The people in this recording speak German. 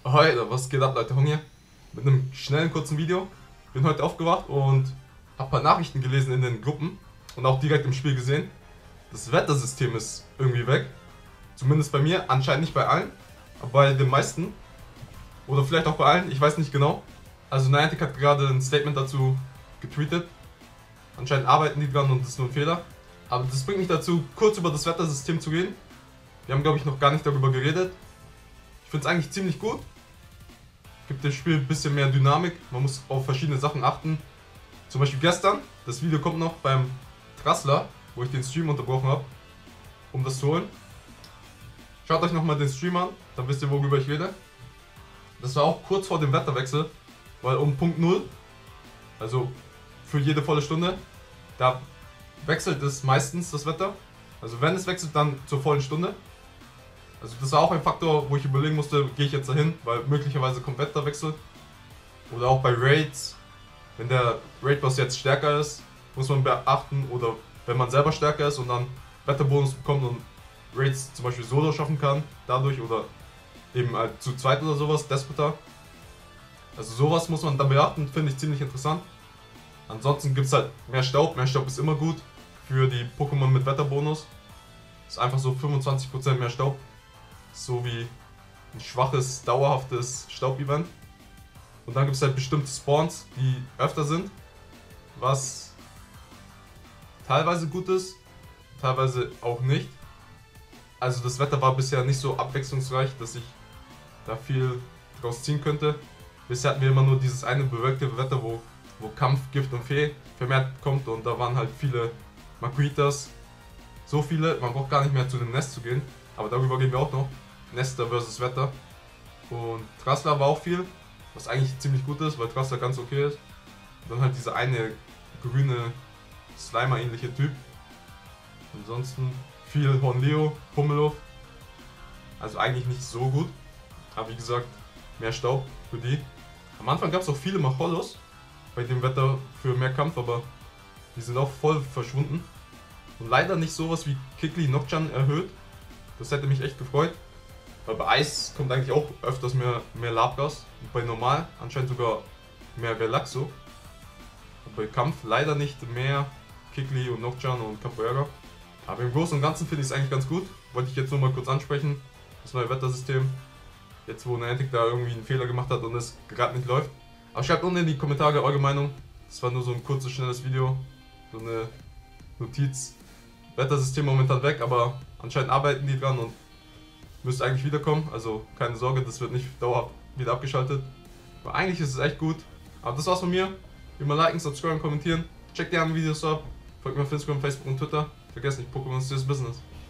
Heute, was geht ab, Leute? Hong hier mit einem schnellen, kurzen Video. Bin heute aufgewacht und habe ein paar Nachrichten gelesen in den Gruppen und auch direkt im Spiel gesehen. Das Wettersystem ist irgendwie weg. Zumindest bei mir, anscheinend nicht bei allen, aber bei den meisten. Oder vielleicht auch bei allen, ich weiß nicht genau. Also Niantic hat gerade ein Statement dazu getweetet. Anscheinend arbeiten die dran und das ist nur ein Fehler. Aber das bringt mich dazu, kurz über das Wettersystem zu reden. Wir haben, glaube ich, noch gar nicht darüber geredet. Ich finde es eigentlich ziemlich gut. Gibt dem Spiel ein bisschen mehr Dynamik. Man muss auf verschiedene Sachen achten. Zum Beispiel gestern, das Video kommt noch beim Trassler, wo ich den Stream unterbrochen habe, um das zu holen. Schaut euch nochmal den Stream an, dann wisst ihr, worüber ich rede. Das war auch kurz vor dem Wetterwechsel, weil um Punkt 0, also für jede volle Stunde, da wechselt es meistens das Wetter. Also wenn es wechselt, dann zur vollen Stunde. Also das war auch ein Faktor, wo ich überlegen musste, gehe ich jetzt dahin, weil möglicherweise kommt Wetterwechsel. Oder auch bei Raids, wenn der Raid-Boss jetzt stärker ist, muss man beachten. Oder wenn man selber stärker ist und dann Wetterbonus bekommt und Raids zum Beispiel solo schaffen kann, dadurch oder eben halt zu zweit oder sowas, Despotar. Also sowas muss man dann beachten, finde ich ziemlich interessant. Ansonsten gibt es halt mehr Staub ist immer gut für die Pokémon mit Wetterbonus. Ist einfach so 25% mehr Staub. So wie ein schwaches, dauerhaftes Staub-Event. Und dann gibt es halt bestimmte Spawns, die öfter sind, was teilweise gut ist, teilweise auch nicht. Also das Wetter war bisher nicht so abwechslungsreich, dass ich da viel draus ziehen könnte. Bisher hatten wir immer nur dieses eine bewölkte Wetter, wo Kampf, Gift und Fee vermehrt kommt und da waren halt viele Marquitas. So viele, man braucht gar nicht mehr zu dem Nest zu gehen, aber darüber gehen wir auch noch. Nester versus Wetter. Und Trassler war auch viel, was eigentlich ziemlich gut ist, weil Trassler ganz okay ist. Und dann halt dieser eine grüne Slimer-ähnliche Typ. Ansonsten viel Hornleo, Pummeluff. Also eigentlich nicht so gut. Aber wie gesagt, mehr Staub für die. Am Anfang gab es auch viele Machollos bei dem Wetter für mehr Kampf, aber die sind auch voll verschwunden. Und leider nicht sowas wie Kikli Nocturne erhöht. Das hätte mich echt gefreut. Weil bei Eis kommt eigentlich auch öfters mehr Labgas. Und bei Normal anscheinend sogar mehr Relaxo. Und bei Kampf leider nicht mehr Kikli und Nocturne und Capoeira. Aber im Großen und Ganzen finde ich es eigentlich ganz gut. Wollte ich jetzt nur mal kurz ansprechen. Das neue Wettersystem. Jetzt wo Niantic da irgendwie einen Fehler gemacht hat und es gerade nicht läuft. Aber schreibt unten in die Kommentare eure Meinung. Das war nur so ein kurzes, schnelles Video. So eine Notiz. Wettersystem momentan weg, aber anscheinend arbeiten die dran und müsste eigentlich wiederkommen. Also keine Sorge, das wird nicht dauerhaft wieder abgeschaltet. Aber eigentlich ist es echt gut. Aber das war's von mir. Immer liken, subscriben, kommentieren. Checkt die anderen Videos ab. Folgt mir auf Instagram, Facebook und Twitter. Vergesst nicht, Pokémon ist das Business.